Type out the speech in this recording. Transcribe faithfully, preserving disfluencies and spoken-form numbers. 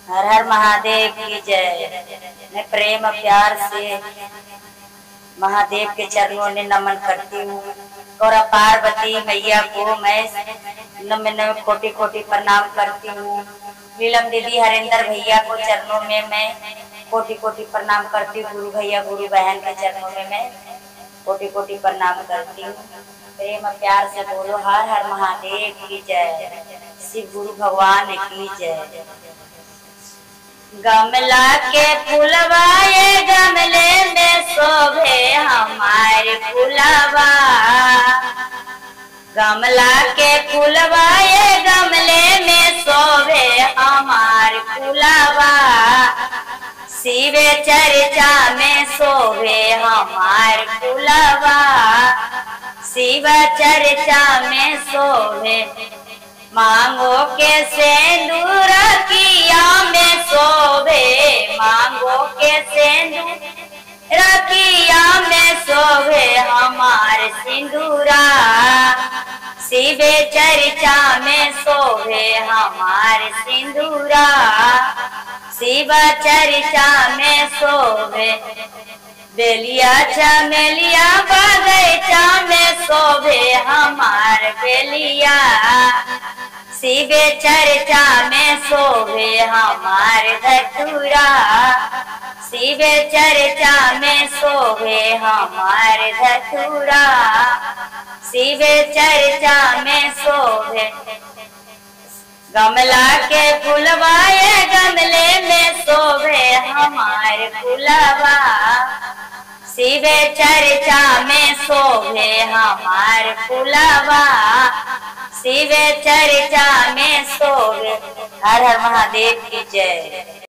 हर हर महादेव की जय। मैं प्रेम और प्यार से महादेव के चरणों में नमन करती हूँ और पार्वती मैया को मैं नम नम कोटि कोटि प्रणाम करती हूँ। नीलम दीदी हरेंद्र भैया को चरणों में मैं कोटि कोटि प्रणाम करती हूँ। गुरु भैया गुरु बहन के चरणों में मैं कोटि कोटि प्रणाम करती हूँ। प्रेम प्यार से बोलो हर हर महादेव की जय, शिव गुरु भगवान की जय। गमला के फुलवाए गमले में शोभे हमारे फुलवा, गमला के फुलवाए गमले में शोभे हमारे फुलवा, शिव चर्चा में शोभे हमारे फुलवा, शिव चर्चा में शोभे मांगो के सिंदूर किया में शोभे, मांगो के सिंदूर किया में शोभे हमारे सिंदूरा, शिव चर्चा में शोभे हमारे सिंदूरा, शिव चर्चा में शोभे बेलिया चमेलिया बगैचा में शोभे हमार बेलिया, शिव चर्चा में शोभे हमार धतूरा, शिव चर्चा में शोभे हमार धतूरा, शिव चर्चा में शोभे गमला के फुलवाए गमले में शोभे हमारे फुलवा, शिव चर्चा में शोभे हमारे फुलवा, शिव चर्चा में शोभे। हर हर महादेव की जय।